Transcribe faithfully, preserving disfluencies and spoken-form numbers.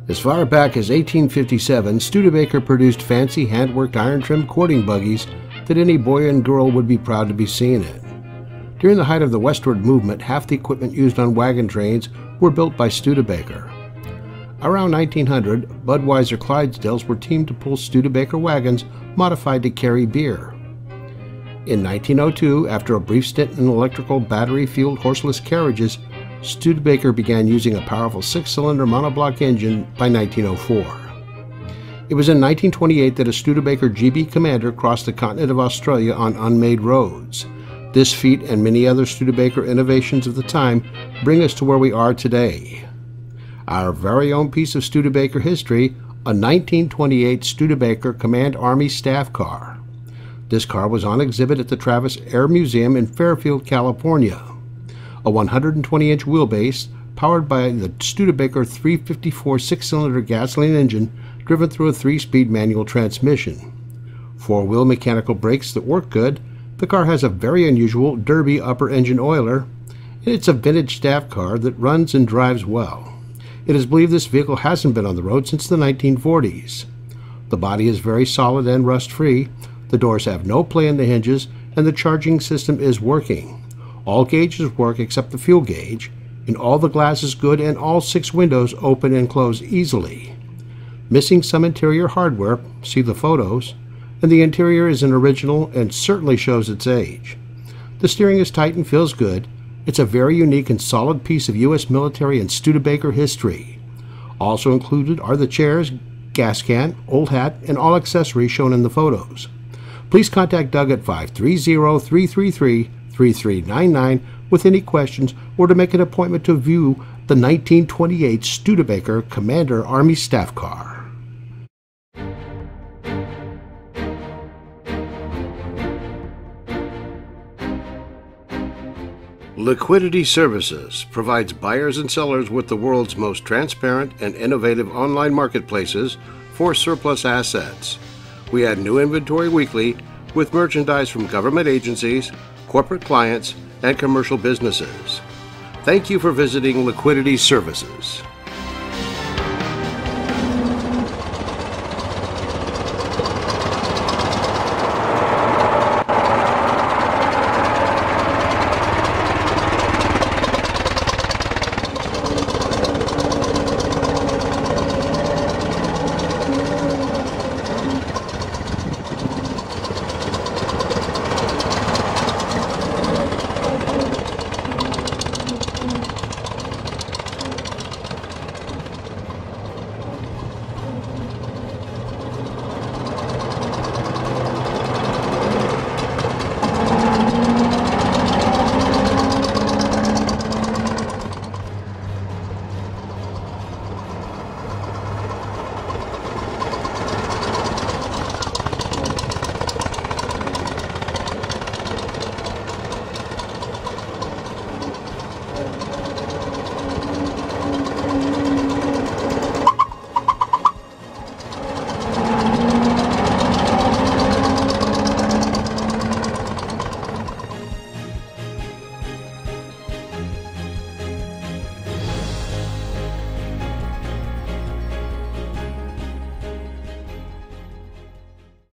As far back as eighteen fifty-seven, Studebaker produced fancy hand-worked iron-trimmed courting buggies that any boy and girl would be proud to be seen in. During the height of the westward movement, half the equipment used on wagon trains were built by Studebaker. Around nineteen hundred, Budweiser Clydesdales were teamed to pull Studebaker wagons modified to carry beer. In nineteen oh two, after a brief stint in electrical battery-fueled horseless carriages, Studebaker began using a powerful six-cylinder monoblock engine by nineteen oh four. It was in nineteen twenty-eight that a Studebaker G B Commander crossed the continent of Australia on unmade roads. This feat and many other Studebaker innovations of the time bring us to where we are today. Our very own piece of Studebaker history, a nineteen twenty-eight Studebaker Command Army Staff Car. This car was on exhibit at the Travis Air Museum in Fairfield, California. A one hundred twenty inch wheelbase powered by the Studebaker three fifty-four six-cylinder gasoline engine driven through a three-speed manual transmission. Four-wheel mechanical brakes that work good. The car has a very unusual Derby upper engine oiler, and it's a vintage staff car that runs and drives well. It is believed this vehicle hasn't been on the road since the nineteen forties. The body is very solid and rust-free. The doors have no play in the hinges, and the charging system is working. All gauges work except the fuel gauge, and all the glass is good and all six windows open and close easily. Missing some interior hardware, see the photos, and the interior is an original and certainly shows its age. The steering is tight and feels good. It's a very unique and solid piece of U S military and Studebaker history. Also included are the chairs, gas can, old hat, and all accessories shown in the photos. Please contact Doug at five three zero, three three three, three three nine nine with any questions or to make an appointment to view the nineteen twenty-eight Studebaker Commander Army Staff Car. Liquidity Services provides buyers and sellers with the world's most transparent and innovative online marketplaces for surplus assets. We add new inventory weekly with merchandise from government agencies, corporate clients, and commercial businesses. Thank you for visiting Liquidity Services.